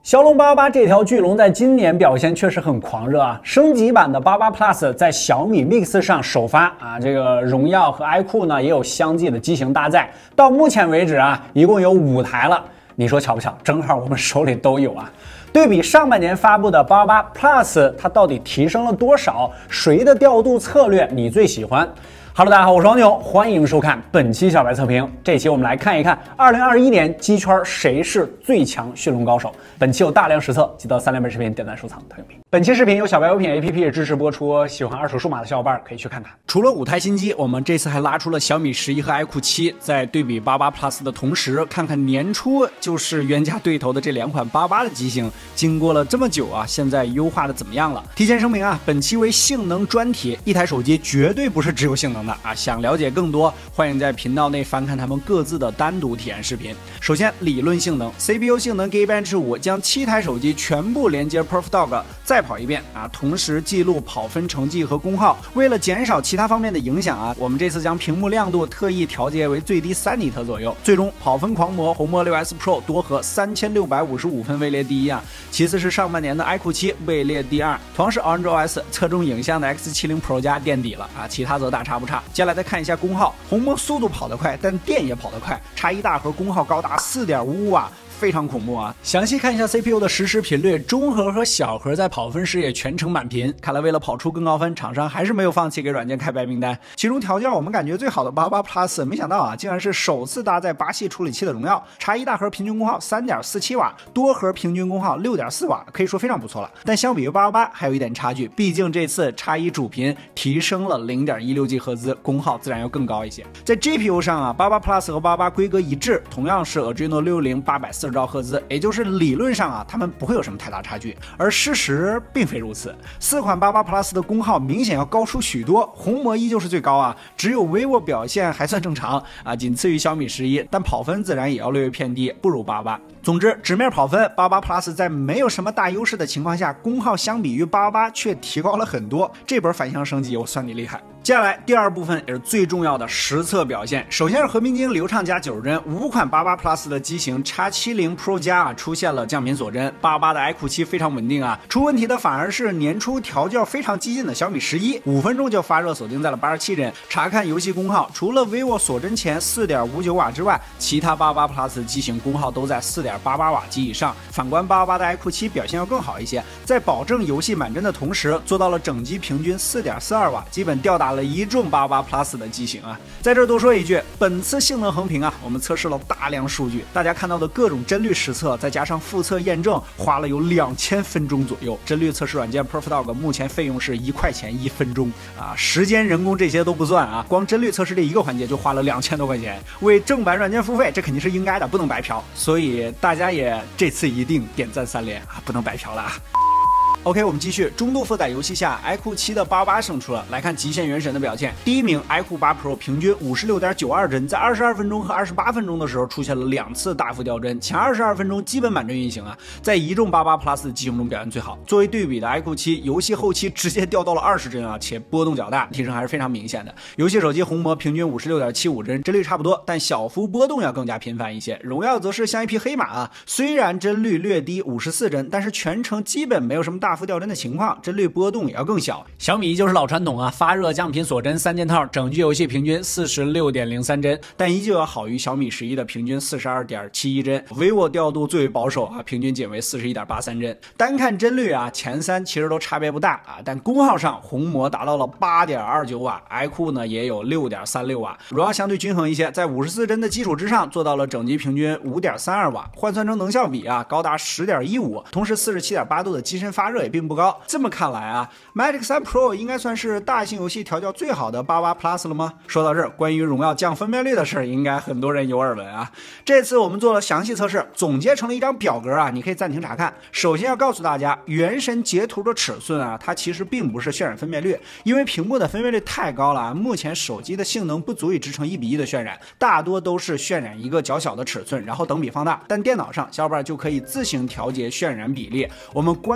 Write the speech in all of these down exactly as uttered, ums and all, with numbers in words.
骁龙八八八这条巨龙在今年表现确实很狂热啊！升级版的八八 Plus 在小米 Mix 上首发啊，这个荣耀和 iQOO 呢也有相继的机型搭载。到目前为止啊，一共有五台了。你说巧不巧？正好我们手里都有啊。对比上半年发布的八八 Plus， 它到底提升了多少？谁的调度策略你最喜欢？Hello， 大家好，我是王牛，欢迎收看本期小白测评。这期我们来看一看二零二一年机圈谁是最强驯龙高手。本期有大量实测，记得三连本视频点赞收藏特用评。本期视频由小白优品 A P P 支持播出，喜欢二手数码的小伙伴可以去看看。除了五台新机，我们这次还拉出了小米十一和 iQOO 七，在对比八八 Plus 的同时，看看年初就是冤家对头的这两款八八的机型，经过了这么久啊，现在优化的怎么样了？提前声明啊，本期为性能专题，一台手机绝对不是只有性能的啊！想了解更多，欢迎在频道内翻看他们各自的单独体验视频。首先，理论性能 ，C P U 性能 Geekbench 五将七台手机全部连接 PerfDog， 再跑一遍啊，同时记录跑分成绩和功耗。为了减少其他方面的影响啊，我们这次将屏幕亮度特意调节为最低三尼特左右。最终，跑分狂魔红魔 六 S Pro 多核三千六百五十五分位列第一啊，其次是上半年的 iQOO 七位列第二，同样是 Android O S 侧重影像的 X 七十 Pro 加垫底了啊，其他则大差不差。接下来再看一下功耗，红魔速度跑得快，但电也跑得快，叉一大核功耗高达 四点五五瓦。非常恐怖啊！详细看一下 C P U 的实时频率，中核和小核在跑分时也全程满频。看来为了跑出更高分，厂商还是没有放弃给软件开白名单。其中调教我们感觉最好的八八 Plus， 没想到啊，竟然是首次搭载八系处理器的荣耀。叉一大核平均功耗 三点四七瓦，多核平均功耗 六点四瓦，可以说非常不错了。但相比于八八八还有一点差距，毕竟这次叉一主频提升了 零点一六 吉赫兹，功耗自然要更高一些。在 G P U 上啊，八八 Plus 和八八规格一致，同样是 Adreno 六零八百四十兆赫兹，也就是理论上啊，它们不会有什么太大差距。而事实并非如此，四款八八 Plus 的功耗明显要高出许多，红魔依旧是最高啊，只有 vivo 表现还算正常啊，仅次于小米十一，但跑分自然也要略微偏低，不如八八。总之，纸面跑分，八八 Plus 在没有什么大优势的情况下，功耗相比于八八却提高了很多。这波反向升级，我算你厉害。接下来第二部分也是最重要的实测表现。首先是和平精英流畅加九十帧，五款八八 Plus 的机型 X 七十 Pro 加啊出现了降频锁帧，八八的 iQOO 七非常稳定啊。出问题的反而是年初调教非常激进的小米十一，五分钟就发热锁定在了八十七帧。查看游戏功耗，除了 vivo 锁帧前 四点五九瓦之外，其他八八 Plus 机型功耗都在 四点八八瓦及以上。反观八八的 iQOO 七表现要更好一些，在保证游戏满帧的同时，做到了整机平均 四点四二瓦，基本吊打了一众八八 Plus 的机型啊。在这多说一句，本次性能横评啊，我们测试了大量数据，大家看到的各种帧率实测，再加上复测验证，花了有两千分钟左右。帧率测试软件 PerfDog 目前费用是一块钱一分钟啊，时间、人工这些都不算啊，光帧率测试这一个环节就花了两千多块钱。为正版软件付费，这肯定是应该的，不能白嫖。所以大家也这次一定点赞三连啊，不能白嫖了啊。OK， 我们继续。中度负载游戏下 ，iQOO 七的八八胜出了。来看极限原神的表现，第一名 iQOO 八 Pro 平均 五十六点九二帧，在二十二分钟和二十八分钟的时候出现了两次大幅掉帧，前二十二分钟基本满帧运行啊，在一众八八 Plus 的机型中表现最好。作为对比的 iQOO 七，游戏后期直接掉到了二十帧啊，且波动较大，提升还是非常明显的。游戏手机红魔平均 五十六点七五帧，帧率差不多，但小幅波动要更加频繁一些。荣耀则是像一匹黑马啊，虽然帧率略低五十四帧，但是全程基本没有什么大幅掉帧的情况。帧率波动也要更小。小米依旧是老传统啊，发热降频锁帧三件套，整局游戏平均 四十六点零三帧，但依旧要好于小米十一的平均 四十二点七一帧。vivo 调度最为保守啊，平均仅为 四十一点八三帧。单看帧率啊，前三其实都差别不大啊，但功耗上红魔达到了 八点二九瓦， iQOO 呢也有 六点三六瓦，荣耀相对均衡一些，在五十四帧的基础之上做到了整机平均 五点三二瓦，换算成能效比啊高达 十点一五，同时 四十七点八度的机身发热也并不高。这么看来啊 ，Magic 三 Pro 应该算是大型游戏调教最好的八八 Plus 了吗？说到这儿，关于荣耀降分辨率的事儿，应该很多人有耳闻啊。这次我们做了详细测试，总结成了一张表格啊，你可以暂停查看。首先要告诉大家，原神截图的尺寸啊，它其实并不是渲染分辨率，因为屏幕的分辨率太高了啊，目前手机的性能不足以支撑一比一的渲染，大多都是渲染一个较小的尺寸，然后等比放大。但电脑上小伙伴就可以自行调节渲染比例。我们关闭抗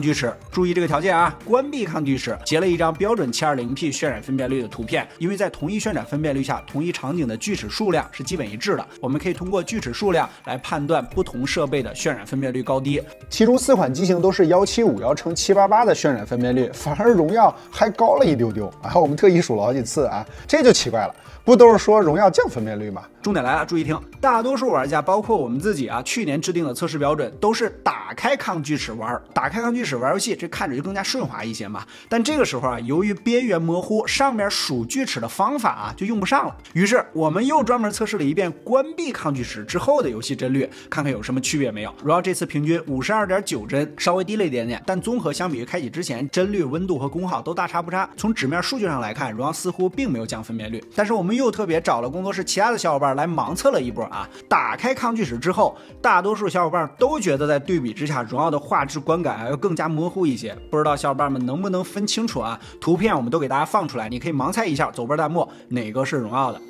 锯齿，注意这个条件啊，关闭抗锯齿，截了一张标准 七二零 P 渲染分辨率的图片，因为在同一渲染分辨率下，同一场景的锯齿数量是基本一致的，我们可以通过锯齿数量来判断不同设备的渲染分辨率高低。 其中四款机型都是一七五幺乘七八八的渲染分辨率，反而荣耀还高了一丢丢啊！我们特意数了好几次啊，这就奇怪了，不都是说荣耀降分辨率吗？ 重点来了，注意听，大多数玩家，包括我们自己啊，去年制定的测试标准都是打开抗锯齿玩，打开抗锯齿玩游戏，这看着就更加顺滑一些嘛。但这个时候啊，由于边缘模糊，上面数锯齿的方法啊就用不上了。于是我们又专门测试了一遍关闭抗锯齿之后的游戏帧率，看看有什么区别没有。荣耀这次平均 五十二点九帧，稍微低了一点点，但综合相比于开启之前，帧率、温度和功耗都大差不差。从纸面数据上来看，荣耀似乎并没有降分辨率。但是我们又特别找了工作室其他的小伙伴来盲测了一波啊，打开抗锯齿之后，大多数小伙伴都觉得在对比之下，荣耀的画质观感啊要更加模糊一些。不知道小伙伴们能不能分清楚啊？图片我们都给大家放出来，你可以盲猜一下，走波弹幕哪个是荣耀的。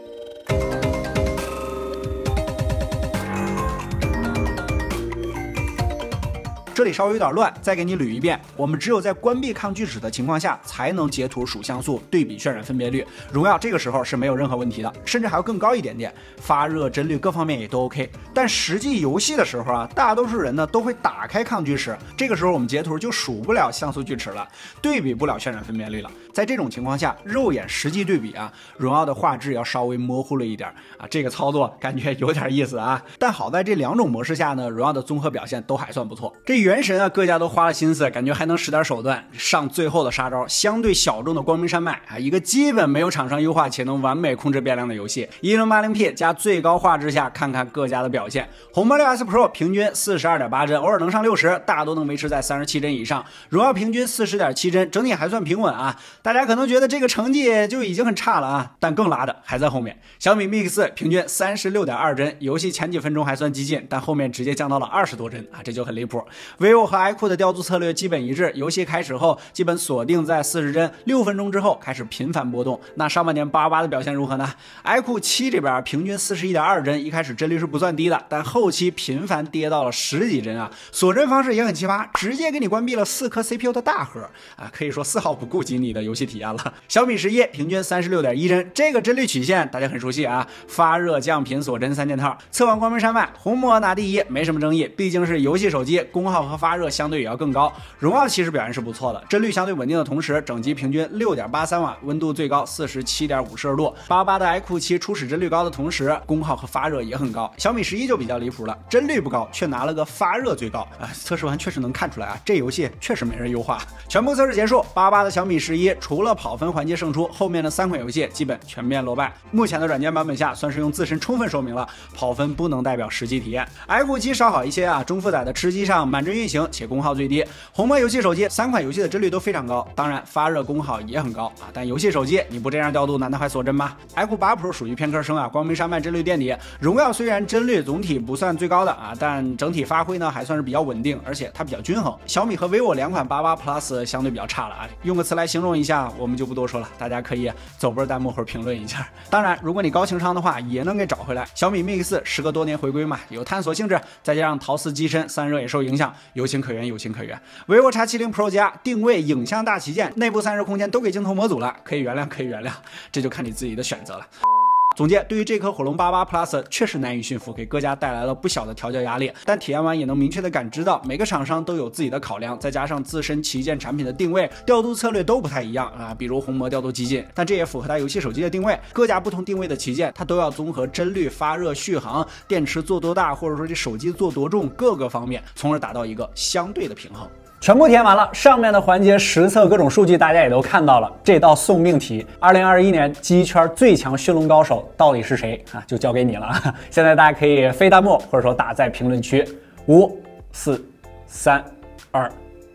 这里稍微有点乱，再给你捋一遍。我们只有在关闭抗锯齿的情况下，才能截图属像素对比渲染分辨率。荣耀这个时候是没有任何问题的，甚至还要更高一点点，发热、帧率各方面也都 OK。但实际游戏的时候啊，大多数人呢都会打开抗锯齿，这个时候我们截图就数不了像素锯齿了，对比不了渲染分辨率了。在这种情况下，肉眼实际对比啊，荣耀的画质要稍微模糊了一点啊，这个操作感觉有点意思啊。但好在这两种模式下呢，荣耀的综合表现都还算不错。这原神啊，各家都花了心思，感觉还能使点手段，上最后的杀招。相对小众的光明山脉啊，一个基本没有厂商优化且能完美控制变量的游戏， 一零八零 P 加最高画质下，看看各家的表现。红魔六 S Pro 平均 四十二点八帧，偶尔能上六十，大多能维持在三十七帧以上。荣耀平均 四十点七帧，整体还算平稳啊。大家可能觉得这个成绩就已经很差了啊，但更拉的还在后面。小米 Mix 平均 三十六点二帧，游戏前几分钟还算激进，但后面直接降到了二十多帧啊，这就很离谱。vivo 和 iQOO 的调度策略基本一致，游戏开始后基本锁定在四十帧，六分钟之后开始频繁波动。那上半年八八八的表现如何呢？ iQOO 七这边平均 四十一点二帧，一开始帧率是不算低的，但后期频繁跌到了十几帧啊。锁帧方式也很奇葩，直接给你关闭了四颗 C P U 的大核啊，可以说丝毫不顾及你的游戏体验了。小米十一平均 三十六点一帧，这个帧率曲线大家很熟悉啊，发热、降频、锁帧三件套。测完光明山脉，红魔拿第一，没什么争议，毕竟是游戏手机，功耗和发热相对也要更高。荣耀其实表现是不错的，帧率相对稳定的同时，整机平均 六点八三瓦，温度最高 四十七点五摄氏度。八八的 iQOO 七初始帧率高的同时，功耗和发热也很高。小米十一就比较离谱了，帧率不高，却拿了个发热最高啊！测试完确实能看出来啊，这游戏确实没人优化。全部测试结束，八八的小米十一除了跑分环节胜出，后面的三款游戏基本全面落败。目前的软件版本下，算是用自身充分说明了跑分不能代表实际体验。iQOO 七稍好一些啊，中负载的吃鸡上满帧运行且功耗最低。红魔游戏手机三款游戏的帧率都非常高，当然发热功耗也很高啊。但游戏手机你不这样调度，难道还锁帧吗 ？iQOO 八 Pro 属于偏科生啊，光明山脉帧率垫底。荣耀虽然帧率总体不算最高的啊，但整体发挥呢还算是比较稳定，而且它比较均衡。小米和 vivo 两款八八 Plus 相对比较差了啊，用个词来形容一下，我们就不多说了，大家可以走波弹幕或者评论一下。当然，如果你高情商的话，也能给找回来。小米 Mix 时隔多年回归嘛，有探索性质，再加上陶瓷机身散热也受影响，有情可原，有情可原。vivo X 七十 Pro 加定位、影像大旗舰、内部散热空间都给镜头模组了，可以原谅，可以原谅，这就看你自己的选择了。总结，对于这颗火龙八八 Plus 确实难以驯服，给各家带来了不小的调教压力，但体验完也能明确的感知到每个厂商都有自己的考量，再加上自身旗舰产品的定位、调度策略都不太一样啊，比如红魔调度激进，但这也符合它游戏手机的定位。各家不同定位的旗舰，它都要综合帧率、发热、续航、电池做多大，或者说这手机做多重各个方面，从而达到一个相对的平衡。全部填完了，上面的环节实测各种数据大家也都看到了。这道送命题，二零二一年机圈最强驯龙高手到底是谁啊？就交给你了。现在大家可以飞弹幕，或者说打在评论区。五、四、三、二、一。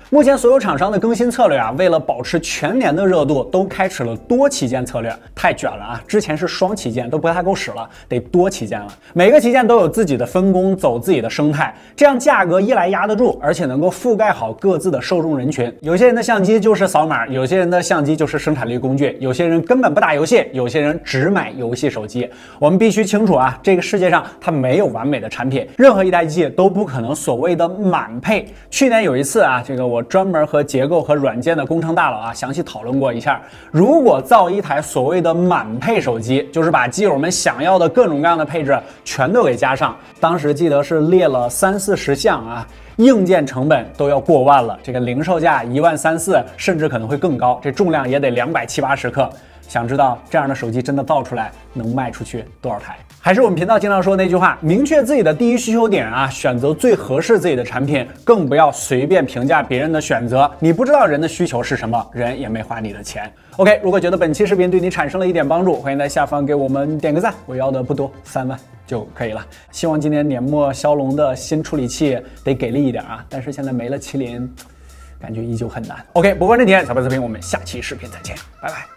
目前所有厂商的更新策略啊，为了保持全年的热度，都开始了多旗舰策略，太卷了啊！之前是双旗舰都不太够使了，得多旗舰了。每个旗舰都有自己的分工，走自己的生态，这样价格一来压得住，而且能够覆盖好各自的受众人群。有些人的相机就是扫码，有些人的相机就是生产力工具，有些人根本不打游戏，有些人只买游戏手机。我们必须清楚啊，这个世界上它没有完美的产品，任何一台机器都不可能所谓的满配。去年有一次啊，这个我专门和结构和软件的工程大佬啊详细讨论过一下，如果造一台所谓的满配手机，就是把基友们想要的各种各样的配置全都给加上，当时记得是列了三四十项啊。硬件成本都要过万了，这个零售价一万三四，甚至可能会更高，这重量也得两百七八十克。想知道这样的手机真的造出来能卖出去多少台？还是我们频道经常说的那句话，明确自己的第一需求点啊，选择最合适自己的产品，更不要随便评价别人的选择。你不知道人的需求是什么，人也没花你的钱。OK， 如果觉得本期视频对你产生了一点帮助，欢迎在下方给我们点个赞，我要的不多，三万就可以了。希望今年年末骁龙的新处理器得给力一点啊，但是现在没了麒麟，感觉依旧很难。OK， 不关这点，小白视频，我们下期视频再见，拜拜。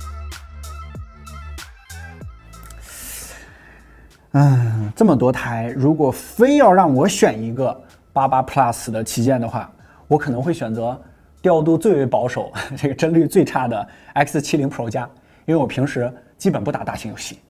嗯，这么多台，如果非要让我选一个八八 Plus 的旗舰的话，我可能会选择调度最为保守、这个帧率最差的 X 七十 Pro 加，因为我平时基本不打大型游戏。